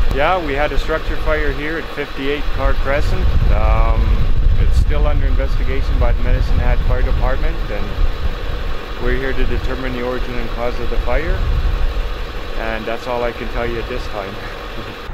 Yeah, we had a structure fire here at 58 Carr Crescent. It's still under investigation by the Medicine Hat Fire Department, and we're here to determine the origin and cause of the fire. And that's all I can tell you at this time.